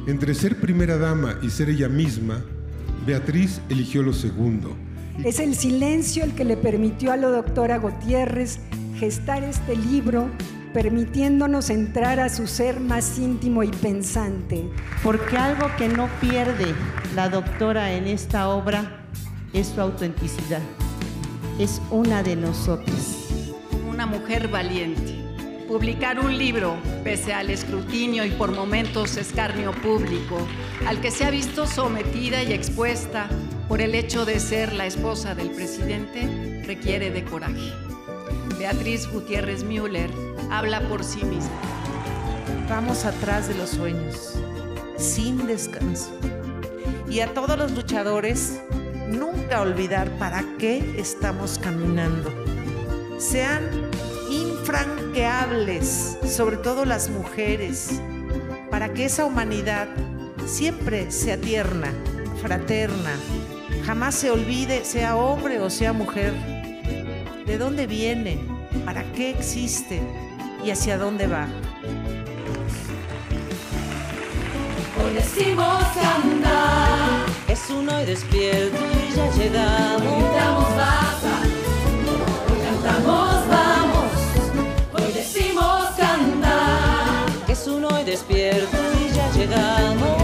Entre ser primera dama y ser ella misma, Beatriz eligió lo segundo. Es el silencio el que le permitió a la doctora Gutiérrez gestar este libro, permitiéndonos entrar a su ser más íntimo y pensante. Porque algo que no pierde la doctora en esta obra es su autenticidad. Es una de nosotras. Una mujer valiente. Publicar un libro, pese al escrutinio y por momentos escarnio público, al que se ha visto sometida y expuesta por el hecho de ser la esposa del presidente, requiere de coraje. Beatriz Gutiérrez Müller habla por sí misma. Vamos atrás de los sueños, sin descanso. Y a todos los luchadores, nunca olvidar para qué estamos caminando. Sean infranqueables, sobre todo las mujeres, para que esa humanidad siempre sea tierna, fraterna, jamás se olvide, sea hombre o sea mujer, de dónde viene, para qué existe y hacia dónde va. Hoy decimos cantar, es uno y despierto y ya llegamos. gritamos basta, cantamos vamos. Hoy decimos cantar, es uno y despierto y ya llegamos.